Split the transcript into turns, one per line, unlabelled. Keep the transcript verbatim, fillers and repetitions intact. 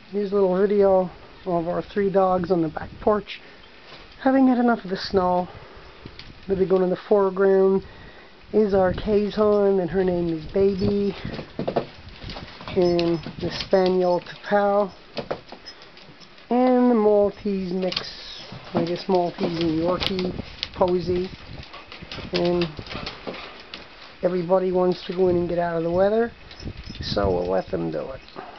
Here's a little video of our three dogs on the back porch having had enough of the snow. The big one in the foreground is our Keeshond, and her name is Baby, and the Spaniel Pippin, and the Maltese mix, I guess Maltese and Morkie, Posie, and everybody wants to go in and get out of the weather, so we'll let them do it.